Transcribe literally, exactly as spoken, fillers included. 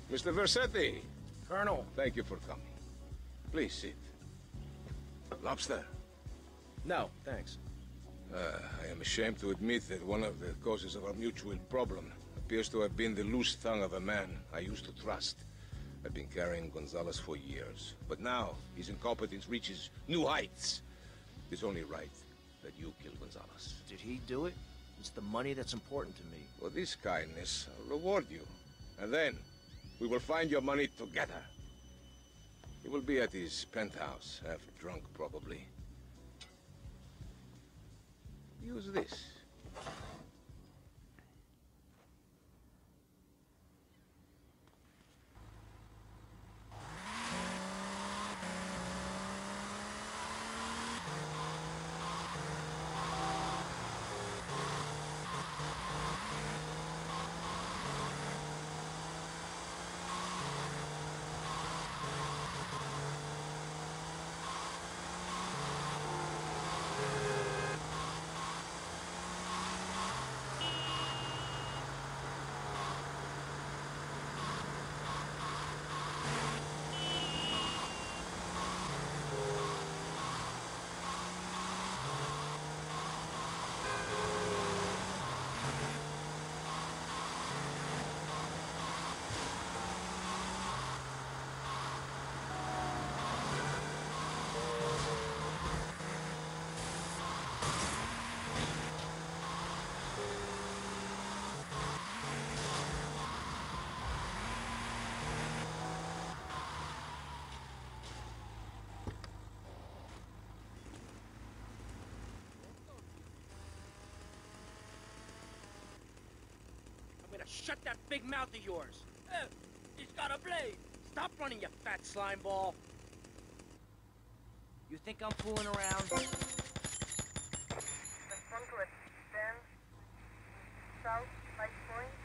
Mister Versetti. Colonel. Thank you for coming. Please sit. Lobster? No, thanks. Uh, I am ashamed to admit that one of the causes of our mutual problem appears to have been the loose tongue of a man I used to trust. I've been carrying Gonzalez for years, but now his incompetence reaches new heights. It's only right that you kill Gonzalez. Did he do it? It's the money that's important to me. For this kindness, I'll reward you. And then, we will find your money together. He will be at his penthouse, half drunk probably. Use this. I'm gonna shut that big mouth of yours. Eh, he's got a blade. Stop running, you fat slime ball. You think I'm fooling around? Respond to it. Stand south, light point.